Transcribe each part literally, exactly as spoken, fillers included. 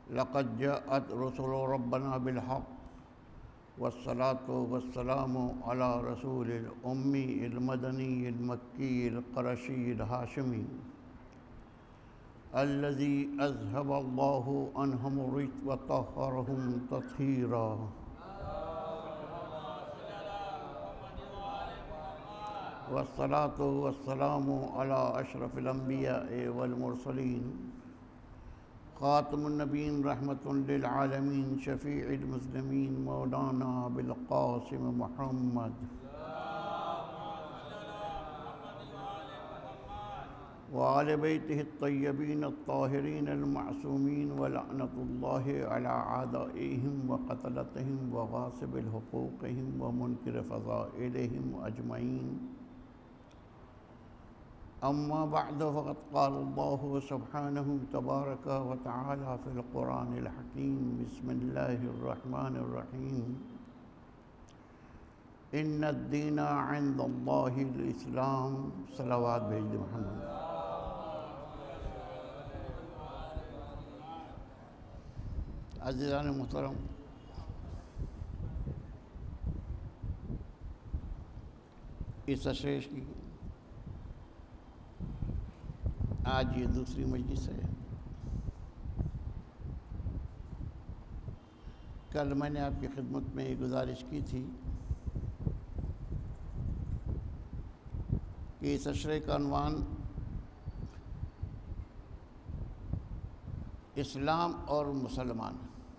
لقد جاءت رسل ربنا بالحق والصلاة والسلام على رسول الأمي المدني المكي القرشي الهاشمي الذي أذهب الله عنهم الرجس وطهرهم تطهيرا. والصلاة والسلام على أشرف الأنبياء والمرسلين خاتم النبيين رحمة للعالمين شفيع المسلمين مولانا بالقاسم محمد وآل بيته الطيبين الطاهرين المعصومين ولعنة الله على أعدائهم وقتلتهم وغاصب حقوقهم ومنكر فضائلهم أجمعين. أما بعد فقد قال الله سبحانه تبارك وتعالى في القرآن الحكيم بسم الله الرحمن الرحيم إن الدين عند الله الإسلام. صلوات بھیج محمد. عزیزان محترم، اس اشریش کی آج یہ دوسری مجلس ہے. کل میں نے آپ کی خدمت میں یہ گزارش کی تھی کہ اس اشرے کا عنوان اسلام اور مسلمان،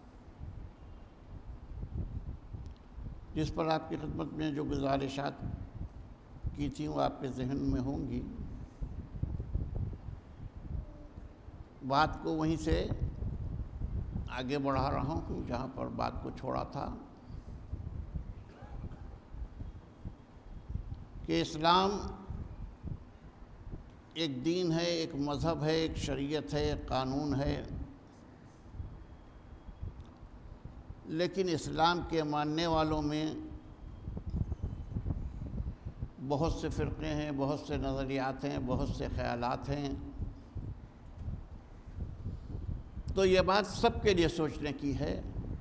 جس پر آپ کی خدمت میں جو گزارشات کی تھیں وہ آپ کے ذہن میں ہوں گی. بات کو وہیں سے آگے بڑھا رہا ہوں جہاں پر بات کو چھوڑا تھا کہ اسلام ایک دین ہے، ایک مذہب ہے، ایک شریعت ہے، ایک قانون ہے. لیکن اسلام کے ماننے والوں میں بہت سے فرقے ہیں، بہت سے نظریات ہیں، بہت سے خیالات ہیں. تو یہ بات سب کے لیے سوچنے کی ہے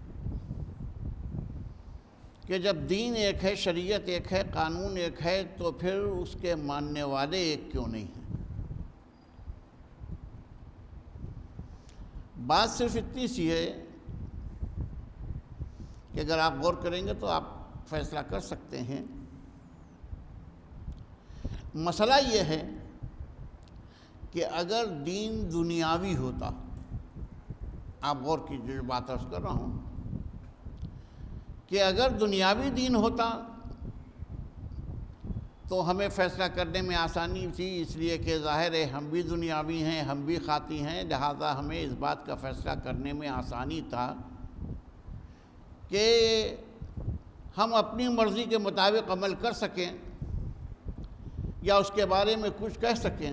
کہ جب دین ایک ہے، شریعت ایک ہے، قانون ایک ہے، تو پھر اس کے ماننے والے ایک کیوں نہیں ہیں؟ بات صرف اتنی سی ہے کہ اگر آپ غور کریں گے تو آپ فیصلہ کر سکتے ہیں. مسئلہ یہ ہے کہ اگر دین دنیاوی ہوتا، آپ غور کیجیے جو بات عرض کر رہا ہوں، کہ اگر دنیاوی دین ہوتا تو ہمیں فیصلہ کرنے میں آسانی تھی، اس لیے کہ ظاہر ہے ہم بھی دنیاوی ہیں، ہم بھی خاطی ہیں، لہذا ہمیں اس بات کا فیصلہ کرنے میں آسانی تھا کہ ہم اپنی مرضی کے مطابق عمل کر سکیں یا اس کے بارے میں کچھ کہہ سکیں.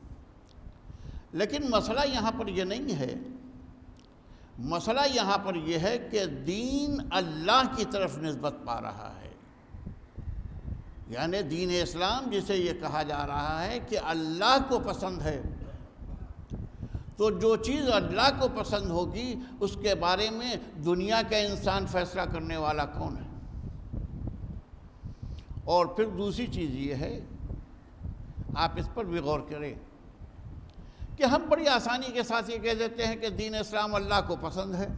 لیکن مسئلہ یہاں پر یہ نہیں ہے. مسئلہ یہاں پر یہ ہے کہ دین اللہ کی طرف نسبت پا رہا ہے. یعنی دین اسلام جسے یہ کہا جا رہا ہے کہ اللہ کو پسند ہے، تو جو چیز اللہ کو پسند ہوگی اس کے بارے میں دنیا کا انسان فیصلہ کرنے والا کون ہے؟ اور پھر دوسری چیز یہ ہے، آپ اس پر بھی غور کریں کہ ہم بڑی آسانی کے ساتھ یہ کہہ دیتے ہیں کہ دین اسلام اللہ کو پسند ہے.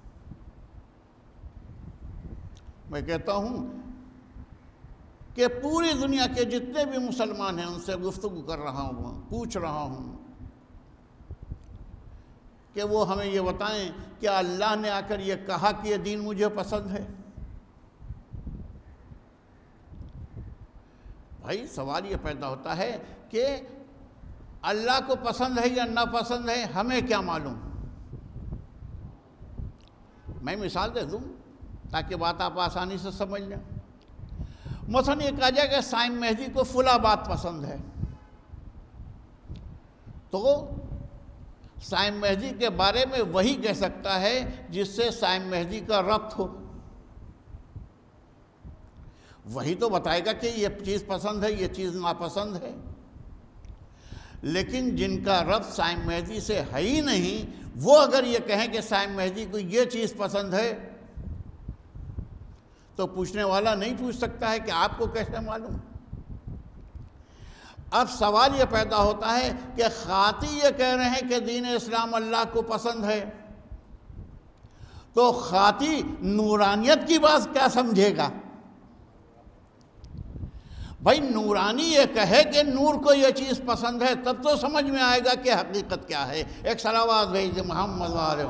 میں کہتا ہوں کہ پوری دنیا کے جتنے بھی مسلمان ہیں ان سے گفتگو کر رہا ہوں، پوچھ رہا ہوں کہ وہ ہمیں یہ بتائیں کہ اللہ نے آ کر یہ کہا کہ یہ دین مجھے پسند ہے. بھائی سوال یہ پیدا ہوتا ہے کہ اللہ کو پسند ہے یا ناپسند ہے، ہمیں کیا معلوم؟ میں مثال دے دوں تاکہ بات آپ آسانی سے سمجھ لیں. مثلا یہ کہا جائے کہ سائم مہدی کو فلاں بات پسند ہے، تو سائم مہدی کے بارے میں وہی کہہ سکتا ہے جس سے سائم مہدی کا ربط ہو. وہی تو بتائے گا کہ یہ چیز پسند ہے، یہ چیز ناپسند ہے. لیکن جن کا ربط سائم مہدی سے ہے ہی نہیں، وہ اگر یہ کہیں کہ سائم مہدی کو یہ چیز پسند ہے تو پوچھنے والا نہیں پوچھ سکتا ہے کہ آپ کو کیسے معلوم؟ اب سوال یہ پیدا ہوتا ہے کہ خاطی یہ کہہ رہے ہیں کہ دین اسلام اللہ کو پسند ہے، تو خاطی نورانیت کی بات کیا سمجھے گا؟ بھائی نورانی یہ کہے کہ نور کو یہ چیز پسند ہے تب تو سمجھ میں آئے گا کہ حقیقت کیا ہے۔ ایک صلوات بھیج محمد علیہ۔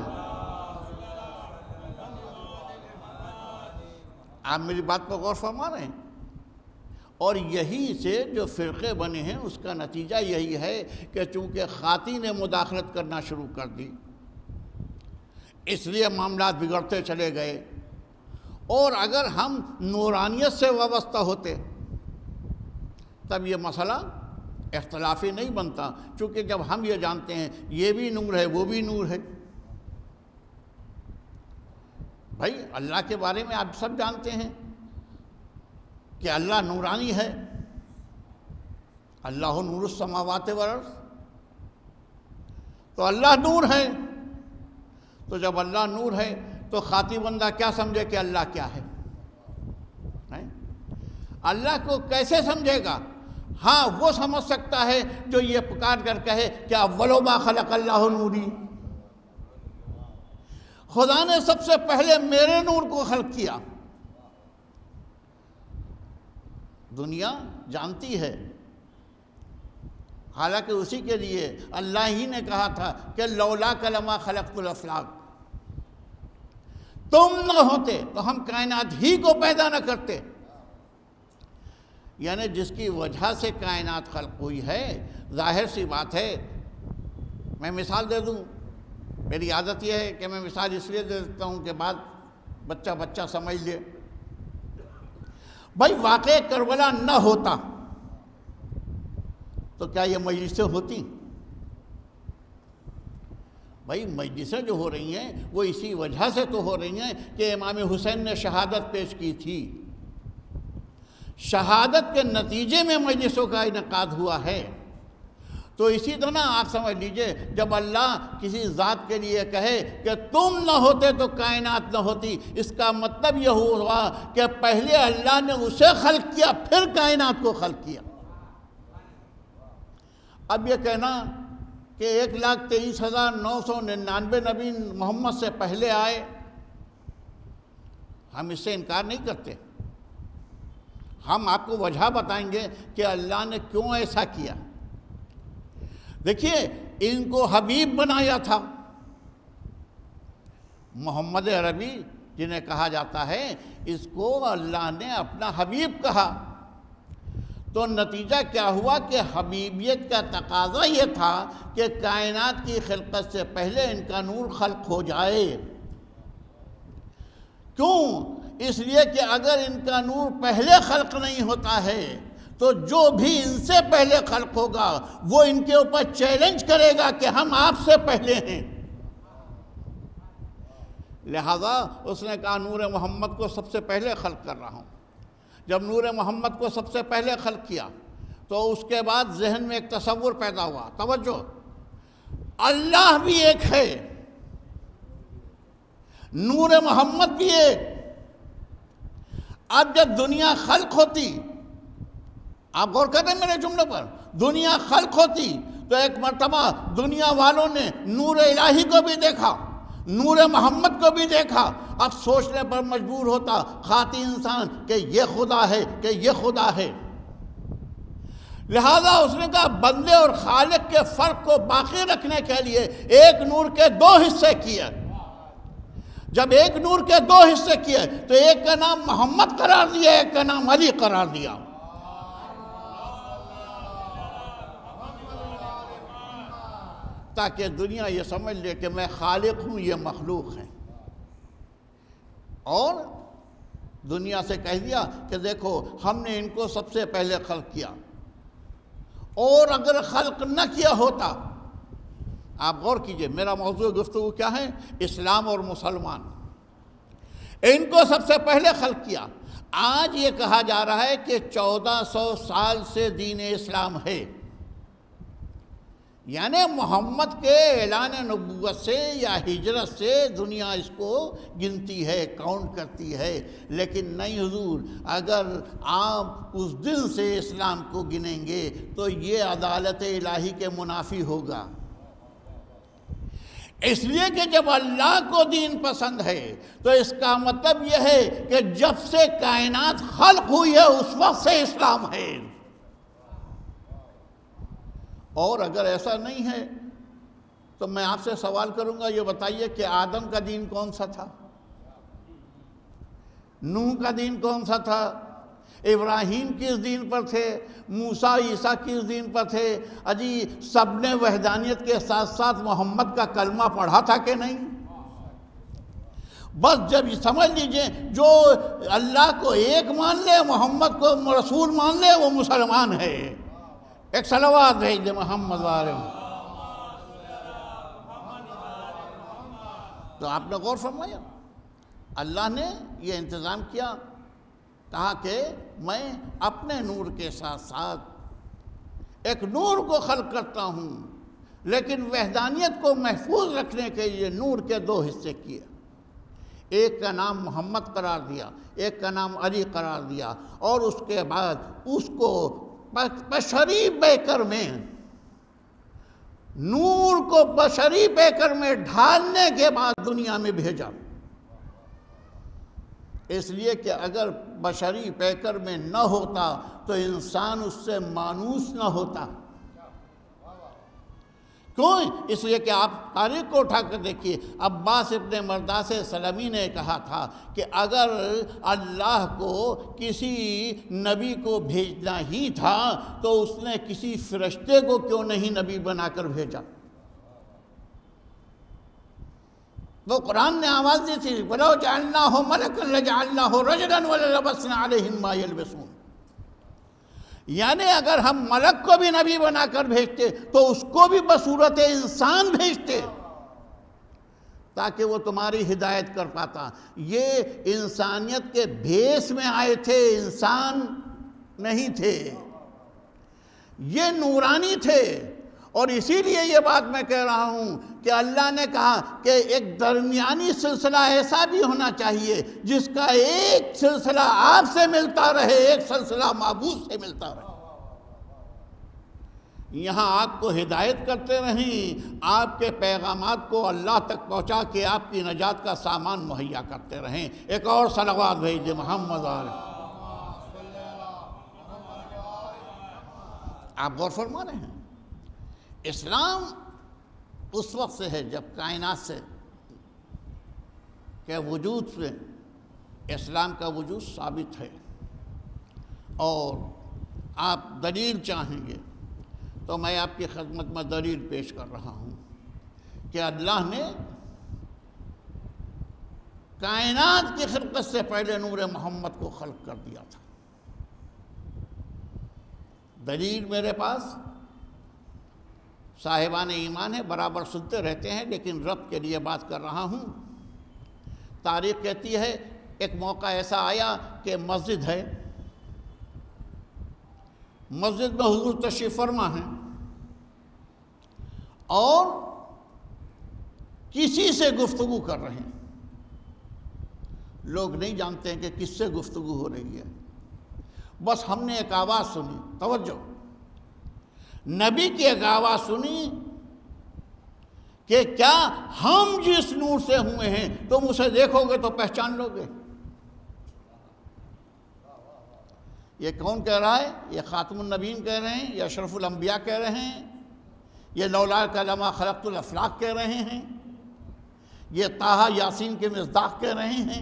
آپ میری بات پر غور فرما رہے ہیں؟ اور یہی سے جو فرقے بنے ہیں اس کا نتیجہ یہی ہے کہ چونکہ خاطی نے مداخلت کرنا شروع کر دی، اس لیے معاملات بگڑتے چلے گئے۔ اور اگر ہم نورانیت سے وابستہ ہوتے تب یہ مسئلہ اختلافی نہیں بنتا، چونکہ جب ہم یہ جانتے ہیں یہ بھی نور ہے وہ بھی نور ہے۔ بھائی اللہ کے بارے میں آپ سب جانتے ہیں کہ اللہ نورانی ہے، اللہ نور السماوات والارض، تو اللہ نور ہے۔ تو جب اللہ نور ہے تو خاطی بندہ کیا سمجھے کہ اللہ کیا ہے؟ اللہ کو کیسے سمجھے گا؟ ہاں وہ سمجھ سکتا ہے جو یہ پکار کر کہے کہ اولو ما خلق اللہ نوری، خدا نے سب سے پہلے میرے نور کو خلق کیا۔ دنیا جانتی ہے، حالانکہ اسی کے لیے اللہ ہی نے کہا تھا کہ لولاک لما خلقت الافلاک، تم نہ ہوتے تو ہم کائنات ہی کو پیدا نہ کرتے۔ یعنی جس کی وجہ سے کائنات خلق ہوئی ہے، ظاہر سی بات ہے۔ میں مثال دے دوں، میری عادت یہ ہے کہ میں مثال اس لیے دے دیتا ہوں کہ بعد بچہ بچہ سمجھ لے۔ بھائی واقع کربلا نہ ہوتا تو کیا یہ مجلسیں ہوتی؟ بھائی مجلسیں جو ہو رہی ہیں وہ اسی وجہ سے تو ہو رہی ہیں کہ امام حسین نے شہادت پیش کی تھی، شہادت کے نتیجے میں مجلسوں کا انعقاد ہوا ہے۔ تو اسی طرح آپ سمجھ لیجئے جب اللہ کسی ذات کے لیے کہے کہ تم نہ ہوتے تو کائنات نہ ہوتی، اس کا مطلب یہ ہوا کہ پہلے اللہ نے اسے خلق کیا پھر کائنات کو خلق کیا۔ اب یہ کہنا کہ ایک لاکھ تیئیس ہزار نو سو ننانوے نبی محمد سے پہلے آئے، ہم اس سے انکار نہیں کرتے۔ ہم آپ کو وجہ بتائیں گے کہ اللہ نے کیوں ایسا کیا۔ دیکھیے ان کو حبیب بنایا تھا، محمد عربی جنہیں کہا جاتا ہے، اس کو اللہ نے اپنا حبیب کہا۔ تو نتیجہ کیا ہوا کہ حبیبیت کا تقاضا یہ تھا کہ کائنات کی خلقت سے پہلے ان کا نور خلق ہو جائے۔ کیوں؟ اس لیے کہ اگر ان کا نور پہلے خلق نہیں ہوتا ہے تو جو بھی ان سے پہلے خلق ہوگا وہ ان کے اوپر چیلنج کرے گا کہ ہم آپ سے پہلے ہیں۔ لہذا اس نے کہا نور محمد کو سب سے پہلے خلق کر رہا ہوں۔ جب نور محمد کو سب سے پہلے خلق کیا تو اس کے بعد ذہن میں ایک تصور پیدا ہوا، توجہ، اللہ بھی ایک ہے، نور محمد بھی ایک۔ اب جب دنیا خلق ہوتی، آپ غور کر رہے ہیں میرے جملے پر، دنیا خلق ہوتی تو ایک مرتبہ دنیا والوں نے نور الہی کو بھی دیکھا، نور محمد کو بھی دیکھا۔ اب سوچنے پر مجبور ہوتا خاطی انسان کہ یہ خدا ہے کہ یہ خدا ہے۔ لہذا اس نے کہا بندے اور خالق کے فرق کو باقی رکھنے کے لیے ایک نور کے دو حصے کیے۔ جب ایک نور کے دو حصے کیے تو ایک کا نام محمد قرار دیا، ایک کا نام علی قرار دیا۔ تاکہ دنیا یہ سمجھ لے کہ میں خالق ہوں، یہ مخلوق ہیں۔ اور دنیا سے کہہ دیا کہ دیکھو ہم نے ان کو سب سے پہلے خلق کیا، اور اگر خلق نہ کیا ہوتا، آپ غور کیجئے میرا موضوع گفتگو کیا ہے، اسلام اور مسلمان، ان کو سب سے پہلے خلق کیا۔ آج یہ کہا جا رہا ہے کہ چودہ سو سال سے دین اسلام ہے، یعنی محمد کے اعلان نبوت سے یا ہجرت سے دنیا اس کو گنتی ہے، کاؤنٹ کرتی ہے، لیکن نہیں حضور، اگر آپ اس دن سے اسلام کو گنیں گے تو یہ عدالت الہی کے منافی ہوگا۔ اس لیے کہ جب اللہ کو دین پسند ہے تو اس کا مطلب یہ ہے کہ جب سے کائنات خلق ہوئی ہے اس وقت سے اسلام ہے۔ اور اگر ایسا نہیں ہے تو میں آپ سے سوال کروں گا، یہ بتائیے کہ آدم کا دین کون سا تھا؟ نوح کا دین کون سا تھا؟ ابراہیم کس دین پر تھے؟ موسیٰ عیسیٰ کس دین پر تھے؟ اجی سب نے وحدانیت کے ساتھ ساتھ محمد کا کلمہ پڑھا تھا کہ نہیں؟ بس جب یہ سمجھ لیجئے جو اللہ کو ایک مان لے، محمد کو رسول مان لے، وہ مسلمان ہے۔ ایک صلوات بھیج دے محمد والے۔ تو آپ نے غور فرمایا، اللہ نے یہ انتظام کیا، کہا کہ میں اپنے نور کے ساتھ ساتھ ایک نور کو خلق کرتا ہوں، لیکن وحدانیت کو محفوظ رکھنے کے لیے نور کے دو حصے کیے۔ ایک کا نام محمد قرار دیا، ایک کا نام علی قرار دیا، اور اس کے بعد اس کو بشری بیکر میں، نور کو بشری بیکر میں ڈھالنے کے بعد دنیا میں بھیجا۔ اس لیے کہ اگر بشری پیکر میں نہ ہوتا تو انسان اس سے مانوس نہ ہوتا۔ کیوں؟ اس لیے کہ آپ تاریخ کو اٹھا کر دیکھیے، عباس ابن مرداس سلمی نے کہا تھا کہ اگر اللہ کو کسی نبی کو بھیجنا ہی تھا تو اس نے کسی فرشتے کو کیوں نہیں نبی بنا کر بھیجا؟ وہ قرآن نے آواز دی تھی، وَلَوْ جَعَلْنَاهُ مَلَكًا لَجَعَلْنَاهُ رَجُلًا وَلَلَبَسْنَا عَلَيْهِمْ مَا يَلْبِسُونَ۔ یعنی اگر ہم ملک کو بھی نبی بنا کر بھیجتے تو اس کو بھی بصورت انسان بھیجتے تاکہ وہ تمہاری ہدایت کر پاتا۔ یہ انسانیت کے بھیس میں آئے تھے، انسان نہیں تھے، یہ نورانی تھے۔ اور اسی لیے یہ بات میں کہہ رہا ہوں کہ اللہ نے کہا کہ ایک درمیانی سلسلہ ایسا بھی ہونا چاہیے جس کا ایک سلسلہ آپ سے ملتا رہے، ایک سلسلہ معبود سے ملتا رہے۔ یہاں آپ کو ہدایت کرتے رہیں، آپ کے پیغامات کو اللہ تک پہنچا کے آپ کی نجات کا سامان مہیا کرتے رہیں۔ ایک اور صلوات بھیجئے محمد علیہ۔ آپ غور فرما رہے ہیں، اسلام اس وقت سے ہے جب کائنات سے کہ وجود سے اسلام کا وجود ثابت ہے۔ اور آپ دلیل چاہیں گے تو میں آپ کی خدمت میں دلیل پیش کر رہا ہوں کہ اللہ نے کائنات کی خلقت سے پہلے نور محمد کو خلق کر دیا تھا۔ دلیل میرے پاس صاحبان ایمان ہے، برابر سنتے رہتے ہیں، لیکن رب کے لیے بات کر رہا ہوں۔ تاریخ کہتی ہے ایک موقع ایسا آیا کہ مسجد ہے، مسجد میں حضور تشریف فرما ہیں، اور کسی سے گفتگو کر رہے ہیں۔ لوگ نہیں جانتے ہیں کہ کس سے گفتگو ہو رہی ہے، بس ہم نے ایک آواز سنی، توجہ، نبی کی ایک آواز سنی کہ کیا ہم جس نور سے ہوئے ہیں تم اسے دیکھو گے تو پہچان لو گے۔ یہ کون کہہ رہا ہے؟ یہ خاتم النبیین کہہ رہے ہیں، یہ اشرف الانبیاء کہہ رہے ہیں، یہ لولا کلمہ خلقت الافلاق کہہ رہے ہیں، یہ طٰہٰ یاسین کے مصداق کہہ رہے ہیں۔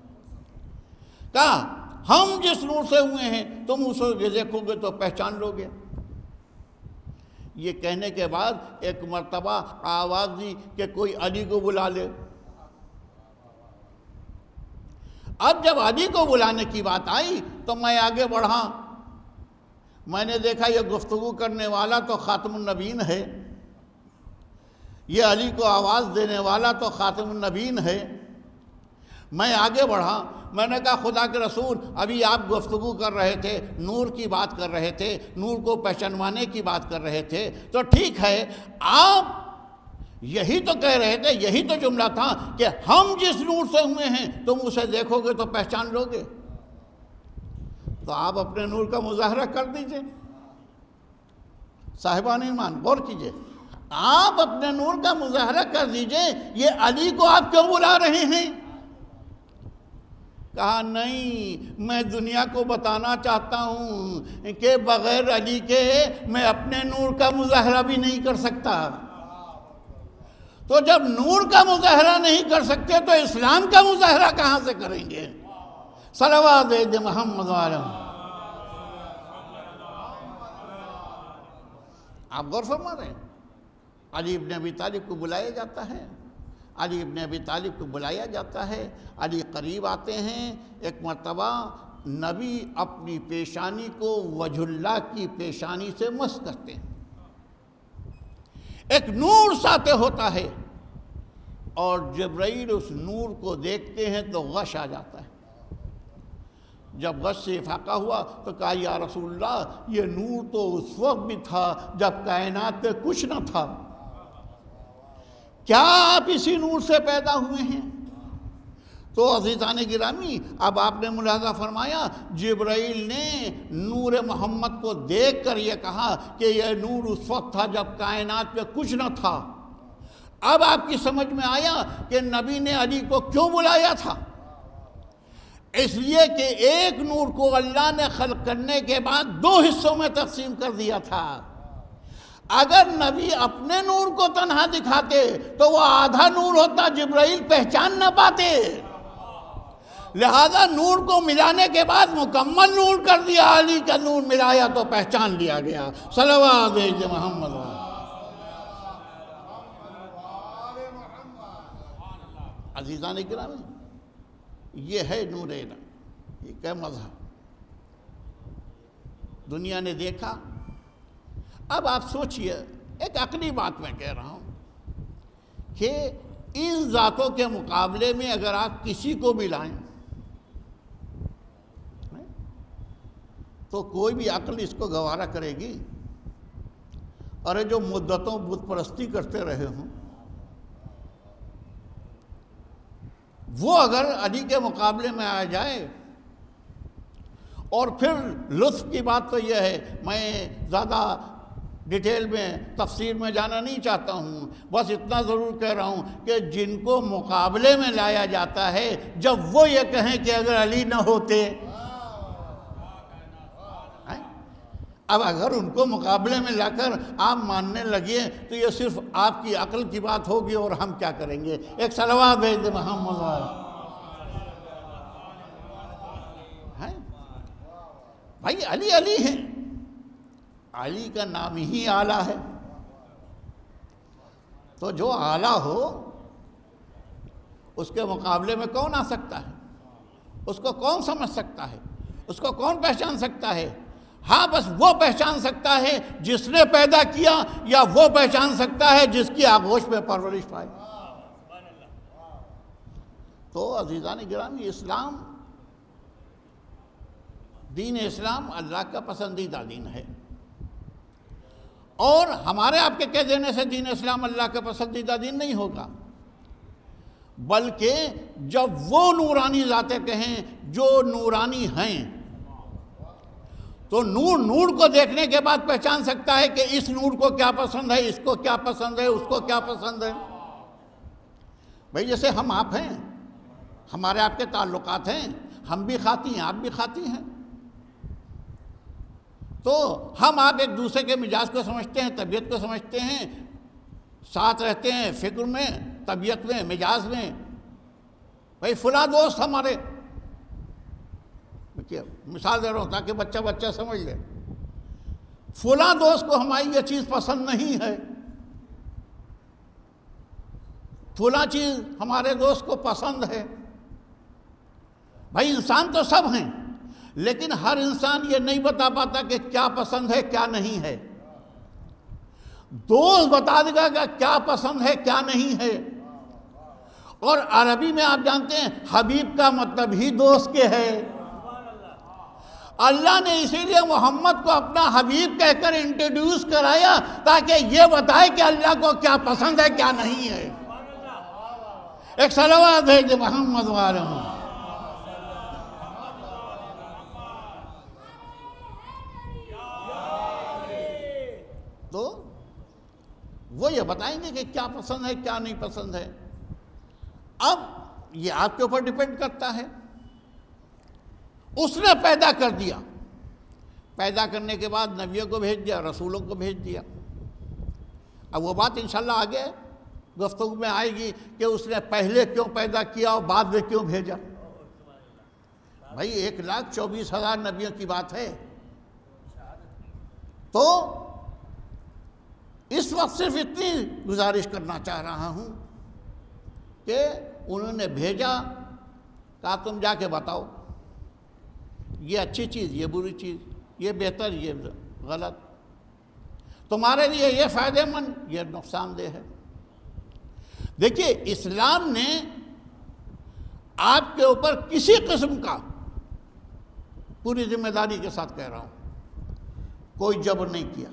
کہا ہم جس نور سے ہوئے ہیں تم اسے دیکھو گے تو پہچان لو گے۔ یہ کہنے کے بعد ایک مرتبہ آواز دی کہ کوئی علی کو بلا لے۔ اب جب علی کو بلانے کی بات آئی تو میں آگے بڑھا، میں نے دیکھا یہ گفتگو کرنے والا تو خاتم النبیین ہے، یہ علی کو آواز دینے والا تو خاتم النبیین ہے۔ میں آگے بڑھا، میں نے کہا خدا کے رسول ابھی آپ گفتگو کر رہے تھے، نور کی بات کر رہے تھے، نور کو پہچانوانے کی بات کر رہے تھے، تو ٹھیک ہے آپ یہی تو کہہ رہے تھے، یہی تو جملہ تھا کہ ہم جس نور سے ہوئے ہیں تم اسے دیکھو گے تو پہچان لو گے، تو آپ اپنے نور کا مظاہرہ کر دیجئے۔ صاحبان ایمان غور کیجئے، آپ اپنے نور کا مظاہرہ کر دیجئے، یہ علی کو آپ کیوں بلا رہے ہیں؟ کہا نہیں، میں دنیا کو بتانا چاہتا ہوں کہ بغیر علی کے میں اپنے نور کا مظاہرہ بھی نہیں کر سکتا۔ تو جب نور کا مظاہرہ نہیں کر سکتے تو اسلام کا مظاہرہ کہاں سے کریں گے؟ صلوات دے محمد علیہ۔ آپ غور فرما رہے ہیں، علی ابن ابی طالب کو بلایا جاتا ہے، علی ابن ابی طالب کو بلایا جاتا ہے، علی قریب آتے ہیں۔ ایک مرتبہ نبی اپنی پیشانی کو وجہ اللہ کی پیشانی سے مس کرتے ہیں، ایک نور ساطع ہوتا ہے، اور جبرائیل اس نور کو دیکھتے ہیں تو غش آ جاتا ہے۔ جب غش سے افاقہ ہوا تو کہا یا رسول اللہ یہ نور تو اس وقت بھی تھا جب کائنات میں کچھ نہ تھا، کیا آپ اسی نور سے پیدا ہوئے ہیں؟ تو عزیزان گرامی اب آپ نے ملاحظہ فرمایا، جبرائیل نے نور محمد کو دیکھ کر یہ کہا کہ یہ نور اس وقت تھا جب کائنات میں کچھ نہ تھا۔ اب آپ کی سمجھ میں آیا کہ نبی نے علی کو کیوں بلایا تھا؟ اس لیے کہ ایک نور کو اللہ نے خلق کرنے کے بعد دو حصوں میں تقسیم کر دیا تھا۔ اگر نبی اپنے نور کو تنہا دکھاتے تو وہ آدھا نور ہوتا، جبرائیل پہچان نہ پاتے، لہذا نور کو ملانے کے بعد مکمل نور کر دیا، علی کا نور ملایا تو پہچان لیا گیا۔ صلوات محمد۔ عزیزان اکرامی یہ ہے نور الہی، یہ کہ مذہب دنیا نے دیکھا۔ اب آپ سوچئے، ایک عقلی بات میں کہہ رہا ہوں کہ ان ذاتوں کے مقابلے میں اگر آپ کسی کو بھی لائیں تو کوئی بھی عقل اس کو گوارا کرے گی؟ اور جو مدتوں بت پرستی کرتے رہے ہوں وہ اگر علی کے مقابلے میں آ جائے، اور پھر لطف کی بات تو یہ ہے، میں زیادہ ڈیٹیل میں تفسیر میں جانا نہیں چاہتا ہوں، بس اتنا ضرور کہہ رہا ہوں کہ جن کو مقابلے میں لایا جاتا ہے جب وہ یہ کہیں کہ اگر علی نہ ہوتے، اب اگر ان کو مقابلے میں لا کر آپ ماننے لگے تو یہ صرف آپ کی عقل کی بات ہوگی، اور ہم کیا کریں گے؟ ایک صلوات بھیج دے محمد۔ بھائی علی علی ہیں، علی کا نام ہی اعلیٰ ہے، تو جو اعلیٰ ہو اس کے مقابلے میں کون آ سکتا ہے؟ اس کو کون سمجھ سکتا ہے؟ اس کو کون پہچان سکتا ہے؟ ہاں بس وہ پہچان سکتا ہے جس نے پیدا کیا، یا وہ پہچان سکتا ہے جس کی آغوش میں پرورش پائی۔ تو عزیزان گرامی اسلام، دین اسلام اللہ کا پسندیدہ دین ہے، اور ہمارے آپ کے کہہ دینے سے دین اسلام اللہ کا پسندیدہ دین نہیں ہوگا، بلکہ جب وہ نورانی ذاتیں کہیں جو نورانی ہیں تو نور نور کو دیکھنے کے بعد پہچان سکتا ہے کہ اس نور کو کیا پسند ہے، اس کو کیا پسند ہے، اس کو کیا پسند ہے۔ بھئی جیسے ہم آپ ہیں، ہمارے آپ کے تعلقات ہیں، ہم بھی خاطی ہیں، آپ بھی خاطی ہیں، تو ہم آپ ایک دوسرے کے مزاج کو سمجھتے ہیں، طبیعت کو سمجھتے ہیں، ساتھ رہتے ہیں فکر میں، طبیعت میں، مزاج میں۔ بھئی فلاں دوست ہمارے، مثال دے رہا ہوں تاکہ بچہ بچہ سمجھ لے، فلاں دوست کو ہماری یہ چیز پسند نہیں ہے، فلاں چیز ہمارے دوست کو پسند ہے۔ بھائی انسان تو سب ہیں، لیکن ہر انسان یہ نہیں بتا پاتا کہ کیا پسند ہے کیا نہیں ہے۔ دوست بتا دے گا کہ کیا پسند ہے کیا نہیں ہے، اور عربی میں آپ جانتے ہیں حبیب کا مطلب ہی دوست کے ہے۔ اللہ نے اسی لیے محمد کو اپنا حبیب کہہ کر انٹروڈیوس کرایا تاکہ یہ بتائے کہ اللہ کو کیا پسند ہے کیا نہیں ہے۔ ایک صلوات ہے کہ محمد والے ہوں۔ تو وہ یہ بتائیں گے کہ کیا پسند ہے کیا نہیں پسند ہے۔ اب یہ آپ کے اوپر ڈیپینڈ کرتا ہے۔ اس نے پیدا کر دیا، پیدا کرنے کے بعد نبیوں کو بھیج دیا، رسولوں کو بھیج دیا۔ اب وہ بات انشاءاللہ آگے گفتگو میں آئے گی کہ اس نے پہلے کیوں پیدا کیا اور بعد میں کیوں بھیجا۔ بھائی ایک لاکھ چوبیس ہزار نبیوں کی بات ہے، تو اس وقت صرف اتنی گزارش کرنا چاہ رہا ہوں کہ انہوں نے بھیجا، کہا تم جا کے بتاؤ یہ اچھی چیز یہ بری چیز، یہ بہتر یہ غلط، تمہارے لیے یہ فائدہ مند یہ نقصان دہ ہے۔ دیکھیے اسلام نے آپ کے اوپر کسی قسم کا، پوری ذمہ داری کے ساتھ کہہ رہا ہوں، کوئی جبر نہیں کیا۔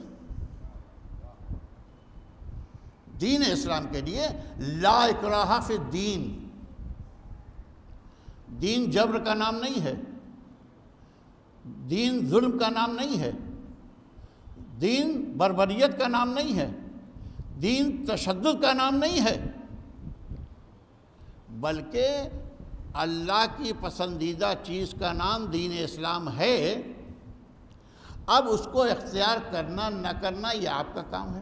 دین اسلام کے لیے لا اکراہ فی الدین، دین جبر کا نام نہیں ہے، دین ظلم کا نام نہیں ہے، دین بربریت کا نام نہیں ہے، دین تشدد کا نام نہیں ہے، بلکہ اللہ کی پسندیدہ چیز کا نام دین اسلام ہے۔ اب اس کو اختیار کرنا نہ کرنا یہ آپ کا کام ہے۔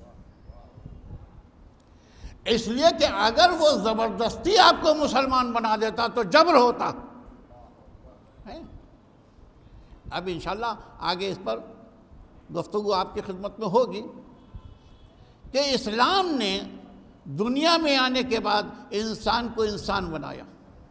اس لیے کہ اگر وہ زبردستی آپ کو مسلمان بنا دیتا تو جبر ہوتا۔ اب انشاءاللہ آگے اس پر گفتگو آپ کی خدمت میں ہوگی کہ اسلام نے دنیا میں آنے کے بعد انسان کو انسان بنایا۔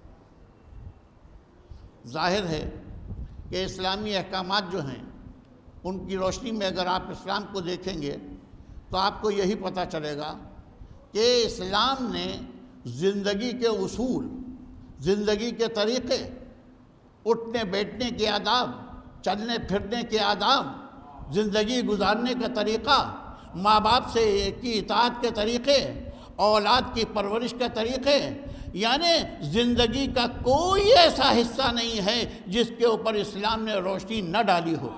ظاہر ہے کہ اسلامی احکامات جو ہیں ان کی روشنی میں اگر آپ اسلام کو دیکھیں گے تو آپ کو یہی پتہ چلے گا کہ اسلام نے زندگی کے اصول، زندگی کے طریقے، اٹھنے بیٹھنے کے آداب، چلنے پھرنے کے آداب، زندگی گزارنے کا طریقہ، ماں باپ سے کی اطاعت کے طریقے، اولاد کی پرورش کے طریقے، یعنی زندگی کا کوئی ایسا حصہ نہیں ہے جس کے اوپر اسلام نے روشنی نہ ڈالی ہو۔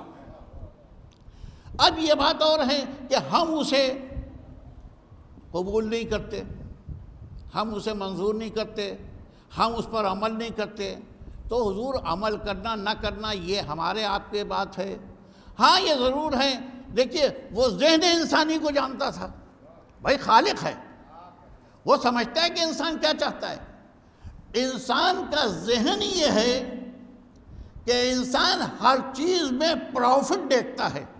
اب یہ بات اور ہے کہ ہم اسے قبول نہیں کرتے، ہم اسے منظور نہیں کرتے، ہم اس پر عمل نہیں کرتے، تو حضور عمل کرنا نہ کرنا یہ ہمارے آپ کے بات ہے۔ ہاں یہ ضرور ہے، دیکھیے وہ ذہن انسانی کو جانتا تھا، بھائی خالق ہے، وہ سمجھتا ہے کہ انسان کیا چاہتا ہے۔ انسان کا ذہن یہ ہے کہ انسان ہر چیز میں پروفٹ دیکھتا ہے۔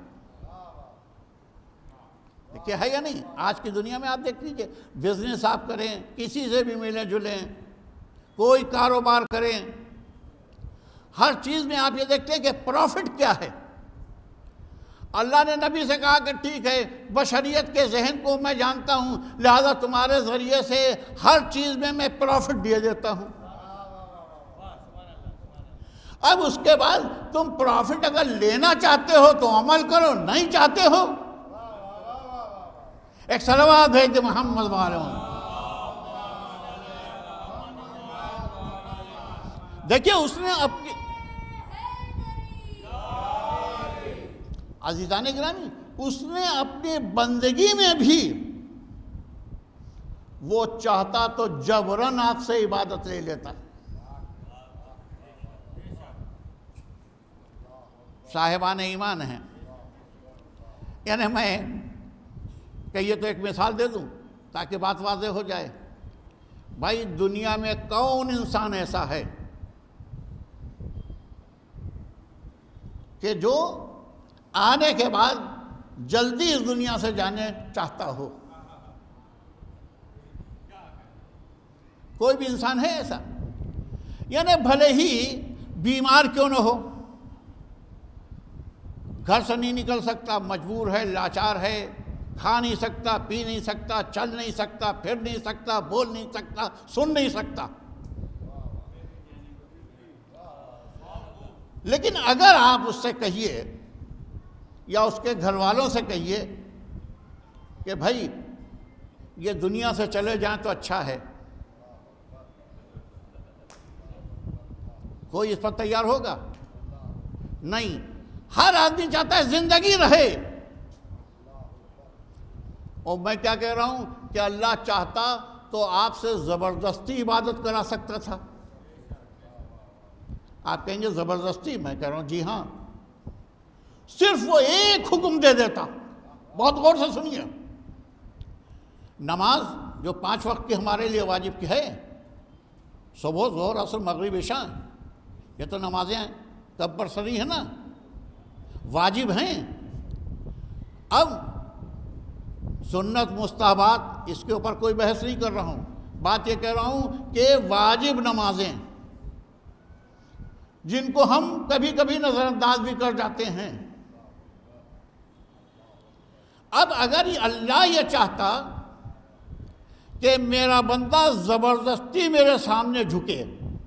دیکھیے ہے یا نہیں، آج کی دنیا میں آپ دیکھ لیجیے، بزنس آپ کریں، کسی سے بھی ملیں جلیں، کوئی کاروبار کریں، ہر چیز میں آپ یہ دیکھتے ہیں کہ پروفٹ کیا ہے۔ اللہ نے نبی سے کہا کہ ٹھیک ہے بشریت کے ذہن کو میں جانتا ہوں، لہذا تمہارے ذریعے سے ہر چیز میں میں پروفٹ دے دیتا ہوں۔ اب اس کے بعد تم پروفٹ اگر لینا چاہتے ہو تو عمل کرو، نہیں چاہتے ہو ایک صلوات ہے کہ محمد والے ہوں۔ دیکھیے اس نے اپنی عزیزان گرامی، اس نے اپنی بندگی میں بھی وہ چاہتا تو جبراً آپ سے عبادت لے لیتا۔ صاحبان ایمان ہیں، یعنی میں کہ یہ تو ایک مثال دے دوں تاکہ بات واضح ہو جائے۔ بھائی دنیا میں کون انسان ایسا ہے کہ جو آنے کے بعد جلدی اس دنیا سے جانے چاہتا ہو؟ کوئی بھی انسان ہے ایسا؟ یعنی بھلے ہی بیمار کیوں نہ ہو، گھر سے نہیں نکل سکتا، مجبور ہے، لاچار ہے، کھا نہیں سکتا، پی نہیں سکتا، چل نہیں سکتا، پھر نہیں سکتا، بول نہیں سکتا، سن نہیں سکتا۔ لیکن اگر آپ اس سے کہیے یا اس کے گھر والوں سے کہیے کہ بھائی یہ دنیا سے چلے جائیں تو اچھا ہے، کوئی اس پر تیار ہوگا؟ نہیں۔ ہر آدمی چاہتا ہے زندگی رہے۔ اور میں کیا کہہ رہا ہوں کہ اللہ چاہتا تو آپ سے زبردستی عبادت کرا سکتا تھا۔ آپ کہیں گے زبردستی؟ میں کہہ رہا ہوں جی ہاں، صرف وہ ایک حکم دے دیتا۔ بہت غور سے سنیے، نماز جو پانچ وقت کی ہمارے لیے واجب کی ہے، صبح، ظہر، عصر، مغرب، عشاء، یہ تو نمازیں ہیں، تب برسری ہے نا، واجب ہیں۔ اب سنت مستحبات اس کے اوپر کوئی بحث نہیں کر رہا ہوں، بات یہ کہہ رہا ہوں کہ واجب نمازیں جن کو ہم کبھی کبھی نظر انداز بھی کر جاتے ہیں، اب اگر اللہ یہ چاہتا کہ میرا بندہ زبردستی میرے سامنے جھکے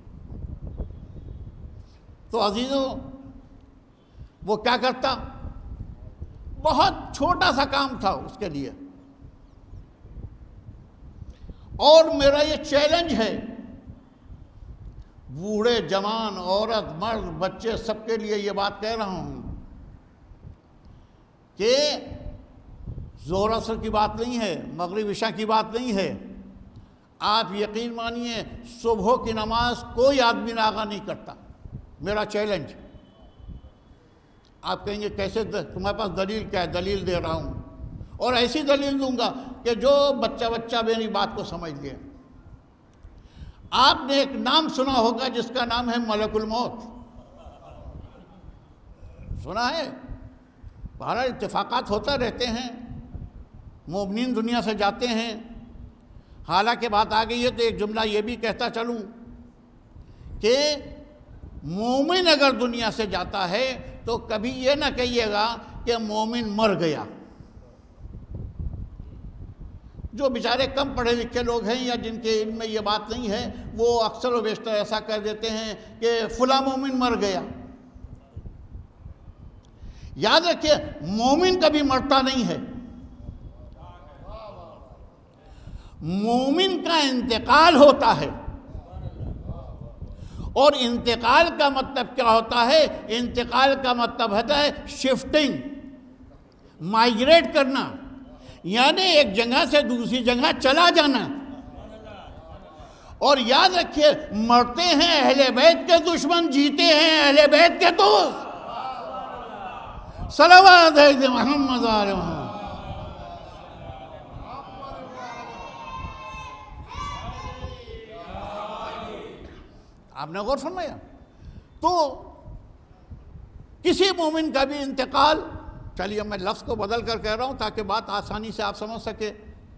تو عزیزوں وہ کیا کرتا؟ بہت چھوٹا سا کام تھا اس کے لیے۔ اور میرا یہ چیلنج ہے بوڑھے، جوان، عورت، مرد، بچے، سب کے لیے یہ بات کہہ رہا ہوں کہ ظہر عصر کی بات نہیں ہے، مغرب عشاء کی بات نہیں ہے، آپ یقین مانیے صبح کی نماز کوئی آدمی ناغا نہیں کرتا۔ میرا چیلنج۔ آپ کہیں گے کیسے؟ تمہارے پاس دلیل کیا ہے؟ دلیل دے رہا ہوں، اور ایسی دلیل دوں گا کہ جو بچہ بچہ میری بات کو سمجھ لے۔ آپ نے ایک نام سنا ہوگا جس کا نام ہے ملک الموت، سنا ہے؟ بہرحال اتفاقات ہوتا رہتے ہیں، مومنین دنیا سے جاتے ہیں۔ حالانکہ بات آ گئی ہے تو ایک جملہ یہ بھی کہتا چلوں کہ مومن اگر دنیا سے جاتا ہے تو کبھی یہ نہ کہیے گا کہ مومن مر گیا۔ جو بیچارے کم پڑھے لکھے لوگ ہیں یا جن کے علم میں یہ بات نہیں ہے، وہ اکثر و بیشتر ایسا کر دیتے ہیں کہ فلاں مومن مر گیا۔ یاد رکھیے مومن کبھی مرتا نہیں ہے، مومن کا انتقال ہوتا ہے۔ اور انتقال کا مطلب کیا ہوتا ہے؟ انتقال کا مطلب ہوتا ہے شفٹنگ، مائگریٹ کرنا، یعنی ایک جگہ سے دوسری جگہ چلا جانا۔ اور یاد رکھیے مرتے ہیں اہل بیت کے دشمن، جیتے ہیں اہل بیت کے دوست۔ صلوات ہے محمد آل محمد۔ آپ نے غور فرمایا؟ تو کسی مومن کا بھی انتقال، چلیے میں لفظ کو بدل کر کہہ رہا ہوں تاکہ بات آسانی سے آپ سمجھ سکے،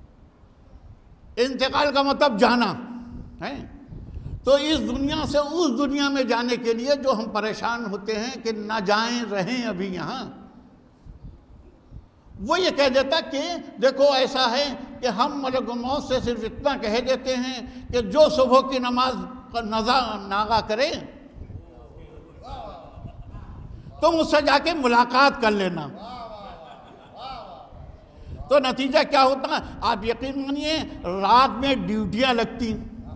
انتقال کا مطلب جانا ہے۔ تو اس دنیا سے اس دنیا میں جانے کے لیے جو ہم پریشان ہوتے ہیں کہ نہ جائیں، رہیں ابھی یہاں، وہ یہ کہہ دیتا کہ دیکھو ایسا ہے کہ ہم ملک الموت سے صرف اتنا کہہ دیتے ہیں کہ جو صبح کی نماز ناغا کرے تم اس سے جا کے ملاقات کر لینا۔ تو نتیجہ کیا ہوتا ہے؟ آپ یقین مانیے رات میں ڈیوٹیاں لگتی،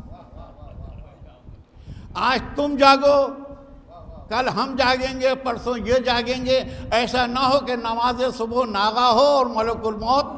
آج تم جاگو، کل ہم جاگیں گے، پرسوں یہ جاگیں گے۔ ایسا نہ ہو کہ نماز صبح ناغا ہو اور ملک الموت،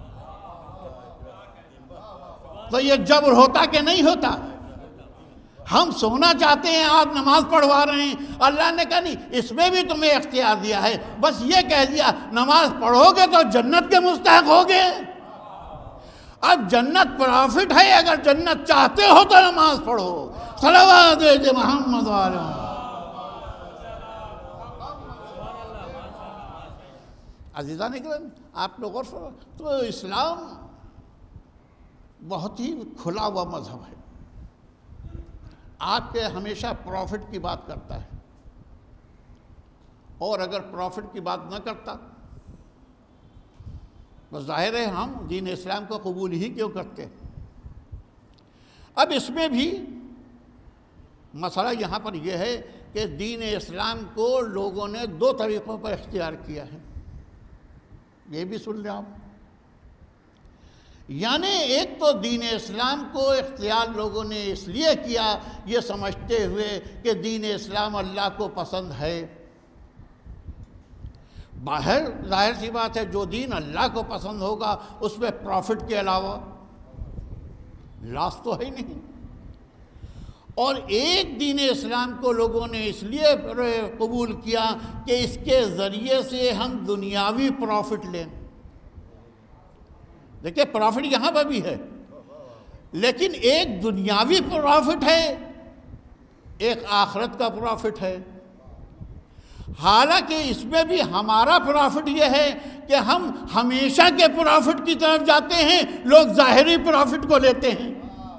تو یہ جبر ہوتا کہ نہیں ہوتا؟ ہم سونا چاہتے ہیں، آپ نماز پڑھوا رہے ہیں، اللہ نے کہا نہیں، اس میں بھی تمہیں اختیار دیا ہے، بس یہ کہہ دیا نماز پڑھو گے تو جنت کے مستحق ہوگے۔ اب جنت پرافٹ ہے، اگر جنت چاہتے ہو تو نماز پڑھو۔ صلوات محمد علیہ وسلم۔ عزیزان اکرام، آپ لوگ غور فرمائیں، تو اسلام بہت ہی کھلا ہوا مذہب ہے، آپ کے ہمیشہ پروفٹ کی بات کرتا ہے، اور اگر پروفٹ کی بات نہ کرتا بس ظاہر ہے ہم دین اسلام کو قبول ہی کیوں کرتے ہیں۔ اب اس میں بھی مسئلہ یہاں پر یہ ہے کہ دین اسلام کو لوگوں نے دو طریقوں پر اختیار کیا ہے، یہ بھی سن لیں آپ۔ یعنی ایک تو دین اسلام کو اختیار لوگوں نے اس لیے کیا یہ سمجھتے ہوئے کہ دین اسلام اللہ کو پسند ہے۔ باہر ظاہر سی بات ہے جو دین اللہ کو پسند ہوگا اس میں پروفٹ کے علاوہ لاس تو ہے نہیں۔ اور ایک دین اسلام کو لوگوں نے اس لیے قبول کیا کہ اس کے ذریعے سے ہم دنیاوی پروفٹ لیں۔ دیکھیں پروفٹ یہاں پر بھی ہے، لیکن ایک دنیاوی پروفٹ ہے، ایک آخرت کا پروفٹ ہے۔ حالانکہ اس میں بھی ہمارا پروفٹ یہ ہے کہ ہم ہمیشہ کے پروفٹ کی طرف جاتے ہیں، لوگ ظاہری پروفٹ کو لیتے ہیں۔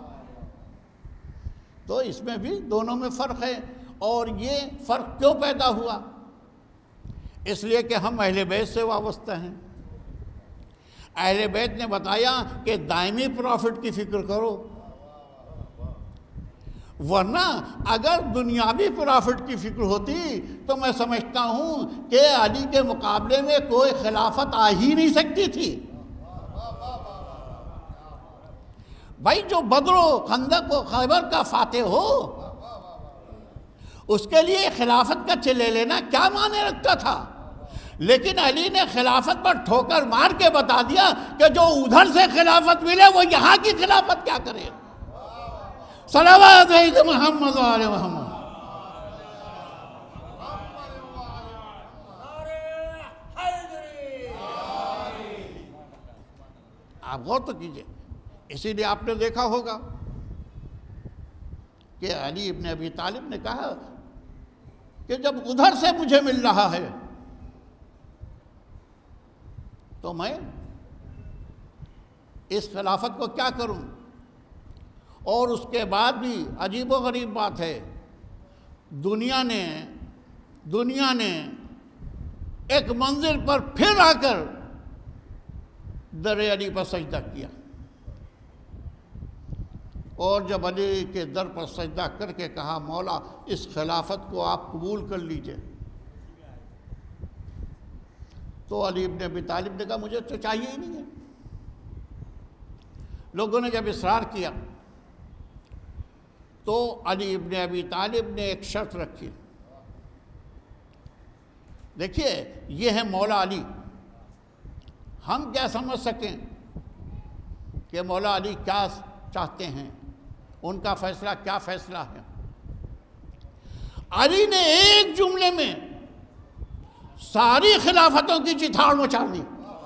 تو اس میں بھی دونوں میں فرق ہے۔ اور یہ فرق کیوں پیدا ہوا؟ اس لیے کہ ہم اہل بیت سے وابستہ ہیں۔ اہل بیت نے بتایا کہ دائمی پروفٹ کی فکر کرو، ورنہ اگر دنیاوی پروفٹ کی فکر ہوتی تو میں سمجھتا ہوں کہ علی کے مقابلے میں کوئی خلافت آ ہی نہیں سکتی تھی۔ بھائی جو بدر و خندق و خیبر کا فاتح ہو اس کے لیے خلافت کا چلے لینا کیا معنی رکھتا تھا؟ لیکن علی نے خلافت پر ٹھوکر مار کے بتا دیا کہ جو ادھر سے خلافت ملے وہ یہاں کی خلافت کیا کرے۔ صلوات علیہ محمد و آل محمد۔ آپ غور تو کیجئے، اسی لیے آپ نے دیکھا ہوگا کہ علی ابن ابی طالب نے کہا کہ جب ادھر سے مجھے مل رہا ہے تو میں اس خلافت کو کیا کروں۔ اور اس کے بعد بھی عجیب و غریب بات ہے، دنیا نے دنیا نے ایک منزل پر پھر آ کر در علی پر سجدہ کیا، اور جب علی کے در پر سجدہ کر کے کہا مولا اس خلافت کو آپ قبول کر لیجئے، تو علی ابن ابی طالب نے کہا مجھے تو چاہیے ہی نہیں ہے۔ لوگوں نے جب اصرار کیا تو علی ابن ابی طالب نے ایک شرط رکھی۔ دیکھیے یہ ہے مولا علی، ہم کیا سمجھ سکیں کہ مولا علی کیا چاہتے ہیں، ان کا فیصلہ کیا فیصلہ ہے۔ علی نے ایک جملے میں ساری خلافتوں کی چتھاڑ مچا دی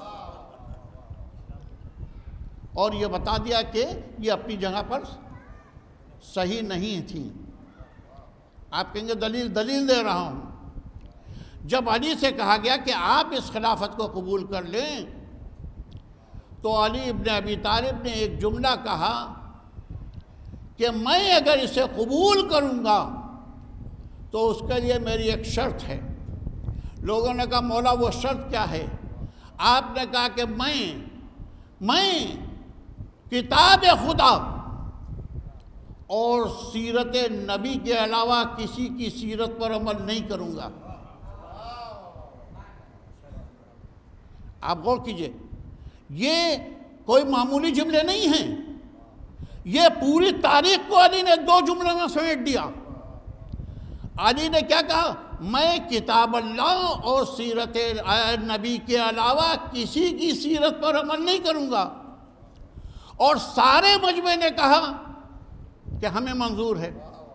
اور یہ بتا دیا کہ یہ اپنی جگہ پر صحیح نہیں تھی۔ آپ کہیں گے دلیل دلیل دے رہا ہوں۔ جب علی سے کہا گیا کہ آپ اس خلافت کو قبول کر لیں تو علی ابن ابی طالب نے ایک جملہ کہا کہ میں اگر اسے قبول کروں گا تو اس کے لیے میری ایک شرط ہے۔ لوگوں نے کہا مولا وہ شرط کیا ہے؟ آپ نے کہا کہ میں میں کتاب خدا اور سیرت نبی کے علاوہ کسی کی سیرت پر عمل نہیں کروں گا۔ آپ غور کیجئے، یہ کوئی معمولی جملے نہیں ہیں، یہ پوری تاریخ کو علی نے دو جملوں میں سمیٹ دیا۔ علی نے کیا کہا؟ میں کتاب اللہ اور سیرت نبی کے علاوہ کسی کی سیرت پر عمل نہیں کروں گا، اور سارے مجمع نے کہا کہ ہمیں منظور ہے۔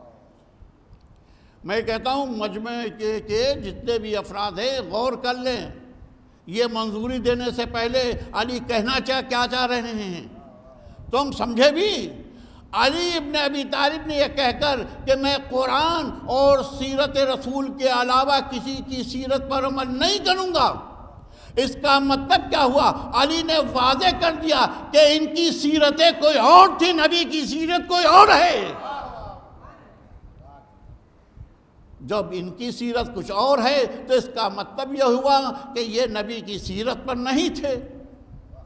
میں کہتا ہوں مجمع کے کے جتنے بھی افراد ہیں غور کر لیں، یہ منظوری دینے سے پہلے علی کہنا چاہ کیا چاہ رہے ہیں تم سمجھے بھی؟ علی ابن ابی طالب نے یہ کہہ کر کہ میں قرآن اور سیرت رسول کے علاوہ کسی کی سیرت پر عمل نہیں کروں گا، اس کا مطلب کیا ہوا؟ علی نے واضح کر دیا کہ ان کی سیرتیں کوئی اور تھی، نبی کی سیرت کوئی اور ہے۔ جب ان کی سیرت کچھ اور ہے تو اس کا مطلب یہ ہوا کہ یہ نبی کی سیرت پر نہیں تھے۔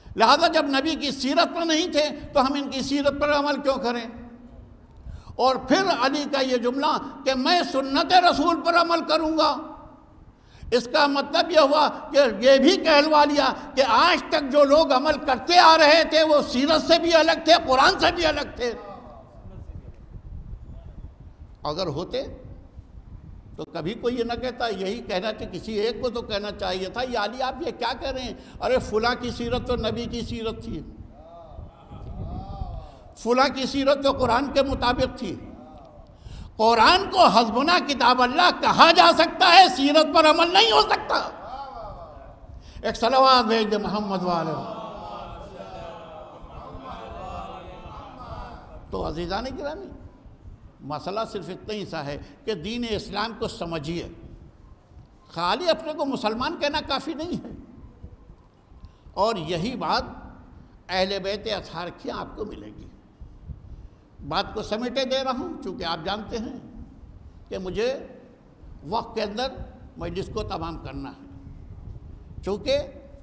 لہذا جب نبی کی سیرت پر نہیں تھے تو ہم ان کی سیرت پر عمل کیوں کریں؟ اور پھر علی کا یہ جملہ کہ میں سنت رسول پر عمل کروں گا، اس کا مطلب یہ ہوا کہ یہ بھی کہلوا لیا کہ آج تک جو لوگ عمل کرتے آ رہے تھے وہ سیرت سے بھی الگ تھے، قرآن سے بھی الگ تھے۔ اگر ہوتے تو کبھی کوئی یہ نہ کہتا، یہی کہنا کہ کسی ایک کو تو کہنا چاہیے تھا، یا علی آپ یہ کیا کہہ رہے ہیں؟ ارے فلاں کی سیرت تو نبی کی سیرت تھی، فلاں کی سیرت تو قرآن کے مطابق تھی۔ قرآن کو حسبنا کتاب اللہ کہا جا سکتا ہے، سیرت پر عمل نہیں ہو سکتا۔ ایک صلوات بھیج دے محمد والے۔ تو عزیزان گرامی، مسئلہ صرف اتنا ہی سا ہے کہ دین اسلام کو سمجھیے، خالی اپنے کو مسلمان کہنا کافی نہیں ہے۔ اور یہی بات اہل بیت اطہار کی آپ کو ملے گی۔ بات کو سمیٹے دے رہا ہوں چونکہ آپ جانتے ہیں کہ مجھے وقت کے اندر مجلس کو تمام کرنا ہے، چونکہ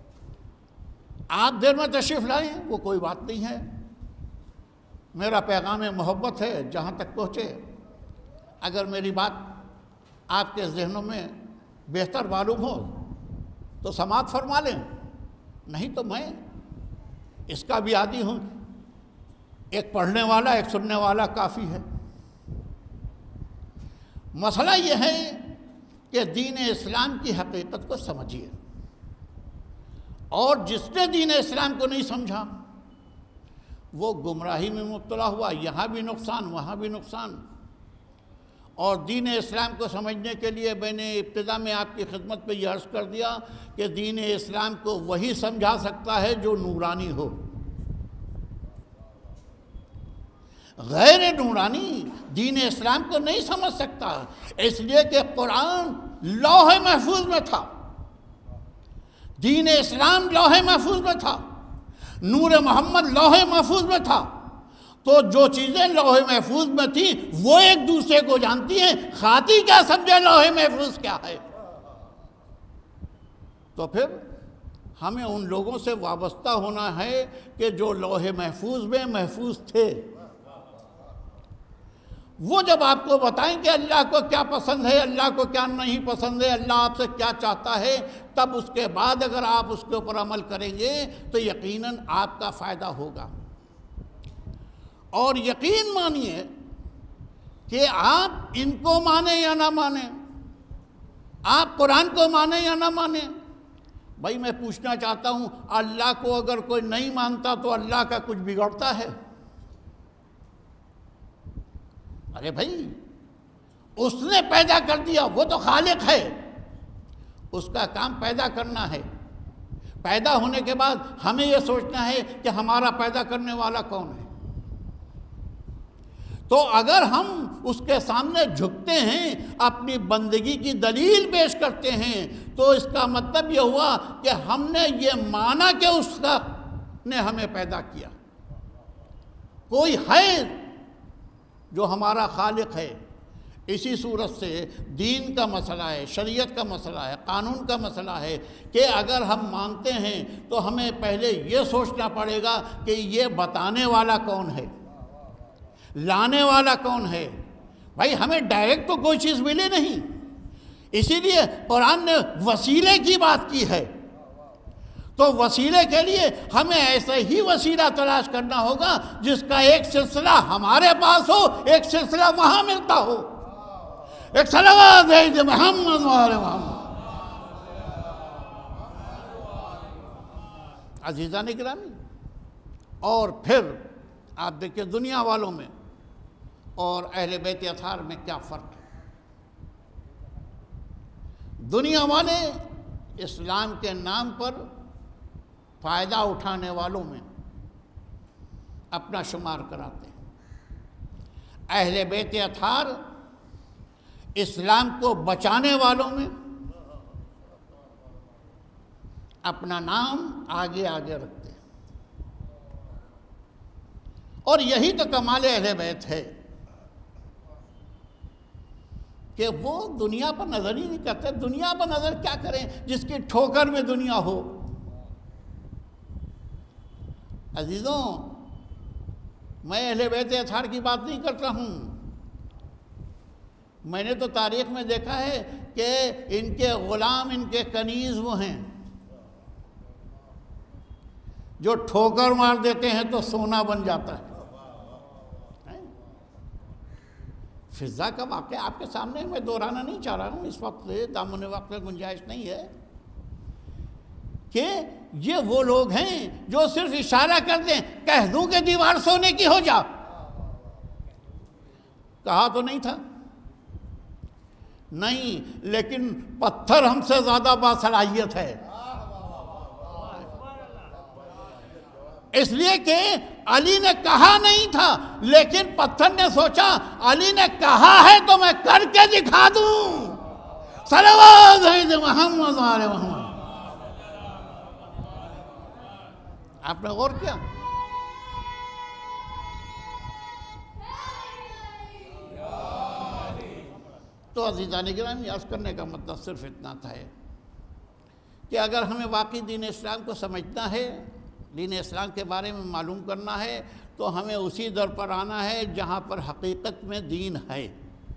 آپ دیر میں تشریف لائیں وہ کوئی بات نہیں ہے، میرا پیغام محبت ہے جہاں تک پہنچے۔ اگر میری بات آپ کے ذہنوں میں بہتر معلوم ہو تو سماعت فرما لیں، نہیں تو میں اس کا بھی عادی ہوں، ایک پڑھنے والا ایک سننے والا کافی ہے۔ مسئلہ یہ ہے کہ دین اسلام کی حقیقت کو سمجھیے، اور جس نے دین اسلام کو نہیں سمجھا وہ گمراہی میں مبتلا ہوا، یہاں بھی نقصان وہاں بھی نقصان۔ اور دین اسلام کو سمجھنے کے لیے میں نے ابتدا میں آپ کی خدمت پہ یہ عرض کر دیا کہ دین اسلام کو وہی سمجھا سکتا ہے جو نورانی ہو، غیر نورانی دین اسلام کو نہیں سمجھ سکتا، اس لیے کہ قرآن لوح محفوظ میں تھا، دین اسلام لوح محفوظ میں تھا، نور محمد لوح محفوظ میں تھا۔ تو جو چیزیں لوح محفوظ میں تھیں وہ ایک دوسرے کو جانتی ہیں، خاطی کیا سمجھے لوح محفوظ کیا ہے؟ تو پھر ہمیں ان لوگوں سے وابستہ ہونا ہے کہ جو لوح محفوظ میں محفوظ تھے۔ وہ جب آپ کو بتائیں کہ اللہ کو کیا پسند ہے، اللہ کو کیا نہیں پسند ہے، اللہ آپ سے کیا چاہتا ہے، تب اس کے بعد اگر آپ اس کے اوپر عمل کریں گے تو یقیناً آپ کا فائدہ ہوگا۔ اور یقین مانیے کہ آپ ان کو مانیں یا نہ مانیں، آپ قرآن کو مانیں یا نہ مانیں، بھائی میں پوچھنا چاہتا ہوں، اللہ کو اگر کوئی نہیں مانتا تو اللہ کا کچھ بگڑتا ہے؟ ارے بھائی اس نے پیدا کر دیا، وہ تو خالق ہے، اس کا کام پیدا کرنا ہے۔ پیدا ہونے کے بعد ہمیں یہ سوچنا ہے کہ ہمارا پیدا کرنے والا کون ہے۔ تو اگر ہم اس کے سامنے جھکتے ہیں، اپنی بندگی کی دلیل پیش کرتے ہیں، تو اس کا مطلب یہ ہوا کہ ہم نے یہ مانا کہ اس کا نے ہمیں پیدا کیا، کوئی ہے جو ہمارا خالق ہے۔ اسی صورت سے دین کا مسئلہ ہے، شریعت کا مسئلہ ہے، قانون کا مسئلہ ہے کہ اگر ہم مانتے ہیں تو ہمیں پہلے یہ سوچنا پڑے گا کہ یہ بتانے والا کون ہے، لانے والا کون ہے۔ بھائی ہمیں ڈائریکٹ تو کوئی چیز ملے نہیں، اسی لیے قرآن نے وسیلے کی بات کی ہے۔ تو وسیلے کے لیے ہمیں ایسے ہی وسیلہ تلاش کرنا ہوگا جس کا ایک سلسلہ ہمارے پاس ہو، ایک سلسلہ وہاں ملتا ہو۔ ایک صلوات بھیج محمد وآل محمد۔ عزیزان گرامی، اور پھر آپ دیکھیں دنیا والوں میں اور اہل بیت اطہار میں کیا فرق ہے۔ دنیا والے اسلام کے نام پر فائدہ اٹھانے والوں میں اپنا شمار کراتے ہیں، اہل بیت اطہار اسلام کو بچانے والوں میں اپنا نام آگے آگے رکھتے ہیں۔ اور یہی تو کمال اہل بیت ہے کہ وہ دنیا پر نظر ہی نہیں کرتے۔ دنیا پر نظر کیا کریں جس کی ٹھوکر میں دنیا ہو، عزیزوں، میں اہل بیت اطہار کی بات نہیں کرتا ہوں، میں نے تو تاریخ میں دیکھا ہے کہ ان کے غلام، ان کے کنیز وہ ہیں جو ٹھوکر مار دیتے ہیں تو سونا بن جاتا ہے۔ فضا کا واقعہ آپ کے سامنے میں دہرانا نہیں چاہ رہا ہوں، اس وقت دامن وقت میں گنجائش نہیں ہے، کہ یہ وہ لوگ ہیں جو صرف اشارہ کر دیں، کہہ دوں کہ دیوار سونے کی ہو جا، کہا تو نہیں تھا، نہیں، لیکن پتھر ہم سے زیادہ باصلاحیت ہے، اس لیے کہ علی نے کہا نہیں تھا، لیکن پتھر نے سوچا علی نے کہا ہے تو میں کر کے دکھا دوں، صلوات علی محمد علیہ محمد۔ آپ نے غور کیا؟ تو عزیزان گرامی، عرض کرنے کا مطلب صرف اتنا تھا کہ اگر ہمیں واقعی دین اسلام کو سمجھنا ہے، دین اسلام کے بارے میں معلوم کرنا ہے، تو ہمیں اسی در پر آنا ہے جہاں پر حقیقت میں دین ہے،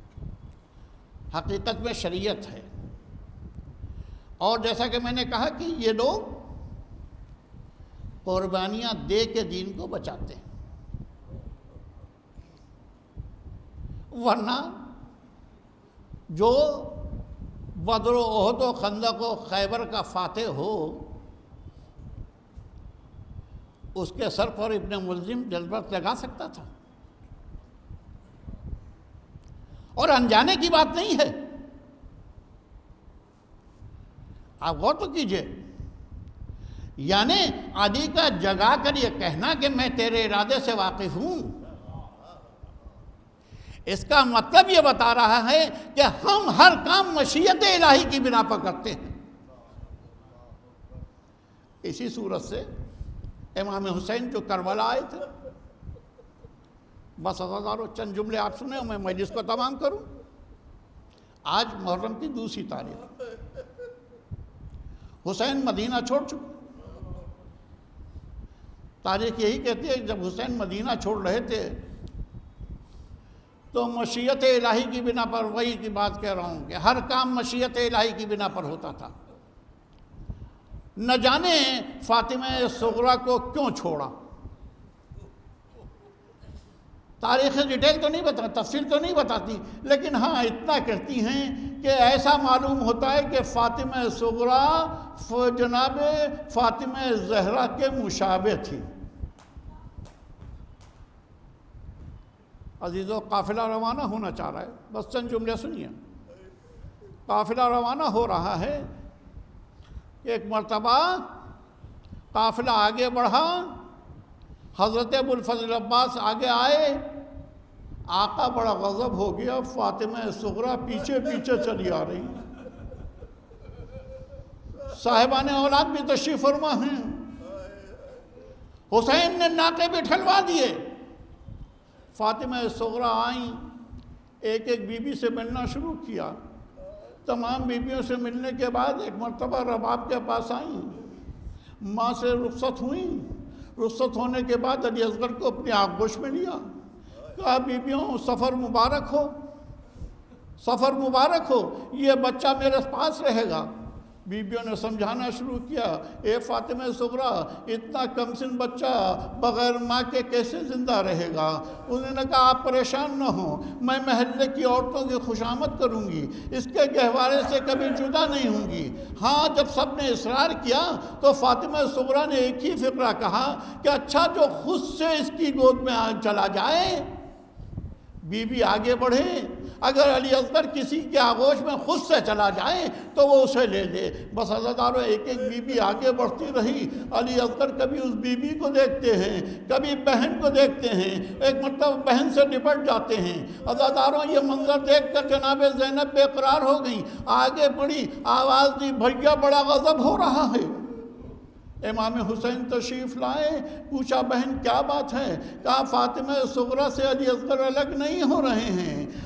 حقیقت میں شریعت ہے۔ اور جیسا کہ میں نے کہا کہ یہ لوگ قربانیاں دے کے دین کو بچاتے ہیں، ورنہ جو بدر و احد و خندق و خیبر کا فاتح ہو، اس کے سر پر ابن ملزم جذبت لگا سکتا تھا، اور انجانے کی بات نہیں ہے۔ آپ غور تو کیجئے، یعنی علی کا جگا کر یہ کہنا کہ میں تیرے ارادے سے واقف ہوں، اس کا مطلب یہ بتا رہا ہے کہ ہم ہر کام مشیت الہی کی بنا پر کرتے ہیں۔ اسی صورت سے امام حسین جو کربلا آئے تھے، بس ہزاروں چند جملے آپ سنیں، میں مجلس کو تمام کروں۔ آج محرم کی دوسری تاریخ، حسین مدینہ چھوڑ چکے۔ تاریخ یہی کہتی ہے کہ جب حسین مدینہ چھوڑ رہے تھے تو مشیت الہی کی بنا پر، وہی کی بات کہہ رہا ہوں کہ ہر کام مشیت الہی کی بنا پر ہوتا تھا۔ نہ جانے فاطمہ صغریٰ کو کیوں چھوڑا، تاریخ ڈیٹیل تو نہیں بتا، تفصیل تو نہیں بتاتی، لیکن ہاں اتنا کہتی ہیں کہ ایسا معلوم ہوتا ہے کہ فاطمہ صغریٰ جناب فاطمہ زہرا کے مشابہ تھی۔ عزیزو، قافلہ روانہ ہونا چاہ رہا ہے، بس چند جملے سنیے۔ قافلہ روانہ ہو رہا ہے، ایک مرتبہ قافلہ آگے بڑھا، حضرت ابوالفضل عباس آگے آئے، آقا بڑا غضب ہو گیا، فاطمہ صغریٰ پیچھے پیچھے چلی آ رہی، صاحبان اولاد بھی تشریف فرما ہیں، حسین نے ناکے بٹھلوا دیے، فاطمہ صغریٰ آئیں، ایک ایک بی بی سے ملنا شروع کیا، تمام بیویوں سے ملنے کے بعد ایک مرتبہ رباب کے پاس آئیں، ماں سے رخصت ہوئیں، رخصت ہونے کے بعد علی اصغر کو اپنی آغوش میں لیا، کہا بیویوں سفر مبارک ہو، سفر مبارک ہو، یہ بچہ میرے پاس رہے گا۔ بیویوں نے سمجھانا شروع کیا، اے فاطمہ صغریٰ، اتنا کم سن بچہ بغیر ماں کے کیسے زندہ رہے گا؟ انہوں نے کہا آپ پریشان نہ ہوں، میں محلے کی عورتوں کی خوشامد کروں گی، اس کے گہوارے سے کبھی جدا نہیں ہوں گی۔ ہاں جب سب نے اصرار کیا تو فاطمہ صغریٰ نے ایک ہی فقرہ کہا کہ اچھا جو خود سے اس کی گود میں چلا جائے۔ بی بی آگے بڑھے، اگر علی اصغر کسی کے آغوش میں خود سے چلا جائے تو وہ اسے لے لے۔ بس عزیزانو، ایک ایک بی بی آگے بڑھتی رہی، علی اصغر کبھی اس بی بی کو دیکھتے ہیں، کبھی بہن کو دیکھتے ہیں، ایک مرتبہ بہن سے نپٹ جاتے ہیں۔ عزیزانو، یہ منظر دیکھ کر جناب زینب بے قرار ہو گئیں، آگے بڑھی، آواز دی، بھیا بڑا غضب ہو رہا ہے۔ امام حسین تشریف لائے، پوچھا بہن کیا بات ہے؟ کہا فاطمہ صغریٰ سے علی اصغر الگ نہیں ہو رہے ہیں،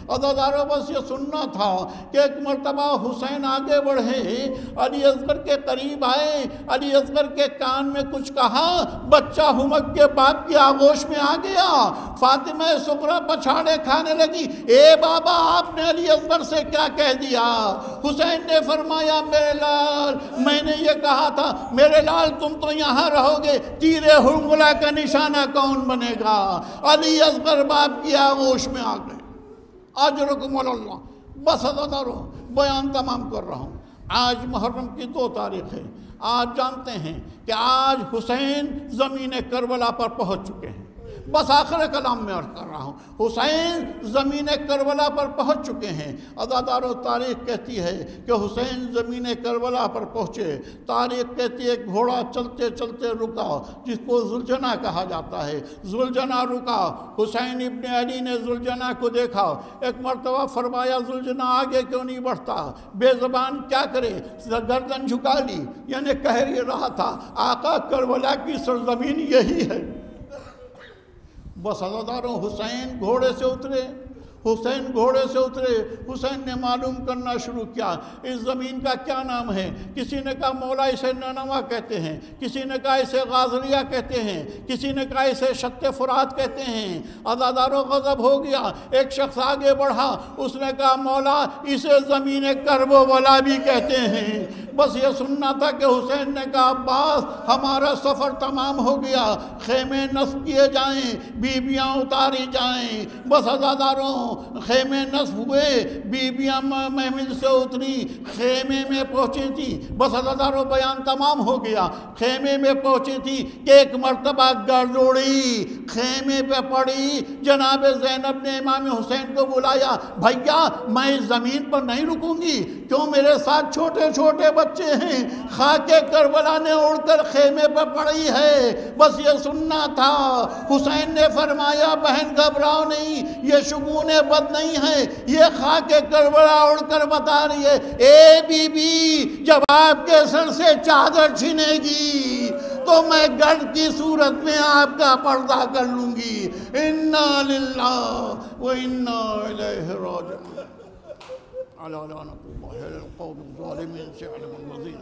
عزیزانو بس یہ سننا تھا کہ ایک مرتبہ حسین آگے بڑھے، علی اصغر کے قریب آئے، علی اصغر کے کان میں کچھ کہا، بچہ ہمک کے باپ کی آغوش میں آ گیا۔ فاطمہ صغریٰ پچھاڑے کھانے لگی، اے بابا آپ نے علی اصغر سے کیا کہہ دیا؟ حسین نے فرمایا میرے لال، میں نے یہ کہا تھا میرے لال تم تو یہاں رہو گے، تیر حنظلہ کا نشانہ کون بنے گا؟ علی اصغر باپ کی آغوش میں آ گئے۔ اجرکم اللہ۔ بس عزیزانو بیان تمام کر رہا ہوں۔ آج محرم کی دو تاریخ ہے۔ آج جانتے ہیں کہ آج حسین زمین کربلا پر پہنچ چکے ہیں۔ بس آخر کلام میں عرض کر رہا ہوں، حسین زمین کربلا پر پہنچ چکے ہیں۔ عزیزانو تاریخ کہتی ہے کہ حسین زمین کربلا پر پہنچے۔ تاریخ کہتی ہے گھوڑا چلتے چلتے رکا، جس کو ذوالجناح کہا جاتا ہے۔ ذوالجناح رکا، حسین ابن علی نے ذوالجناح کو دیکھا، ایک مرتبہ فرمایا ذوالجناح آگے کیوں نہیں بڑھتا؟ بے زبان کیا کرے، گردن جھکا لی، یعنی کہہ یہ رہا تھا آقا کربلا کی سرزمین یہی ہے۔ بس عزیزانو حسین گھوڑے سے اترے، حسین گھوڑے سے اترے، حسین نے معلوم کرنا شروع کیا اس زمین کا کیا نام ہے۔ کسی نے کہا مولا اسے نینوا کہتے ہیں، کسی نے کہا اسے غازریہ کہتے ہیں، کسی نے کہا اسے شط فرات کہتے ہیں۔ عزیزانو غضب ہو گیا، ایک شخص آگے بڑھا، اس نے کہا مولا اسے زمین کرب و بلا بھی کہتے ہیں۔ بس یہ سننا تھا کہ حسین نے کہا عباس ہمارا سفر تمام ہو گیا، خیمے نصب کیے جائیں، بیبیاں اتاری جائیں۔ بس عزیزانو خیمے نصب ہوئے، بیبیاں محمل سے اتری، خیمے میں پہنچی تھی۔ بس عزیزانو بیان تمام ہو گیا، خیمے میں پہنچی تھی کہ ایک مرتبہ گردوڑی خیمے پہ پڑی۔ جناب زینب نے امام حسین کو بلایا، بھیا میں اس زمین پر نہیں رکوں گی، کیوں میرے ساتھ چھوٹے چھوٹے بچے ہیں، خاک کربلا نے اڑ کر خیمے پہ پڑی ہے۔ بس یہ سننا تھا۔ حسین نے فرمایا بہن گھبراؤ نہیں، یہ شگون بد نہیں ہے، یہ خاک کربلا اڑ کر بتا رہی ہے اے بی بی جب آپ کے سر سے چادر چھنے گی تو میں گڑھ کی صورت میں آپ کا پردہ کر لوں گی۔ انا للہ و انا الیہ راجعون۔ علی لعنت اللہ علی القوم الظالمین سیعلم الذین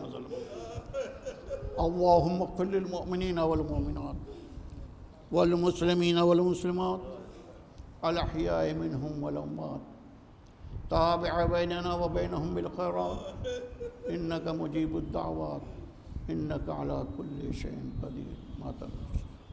ظلموا۔ اللہم اغفر للمؤمنین والمؤمنات والمسلمین والمسلمات الاحیاء منهم والاموات تابع بیننا وبینہم بالخیرات انک مجیب الدعوات انک علی کل شیء قدیر۔ ماتم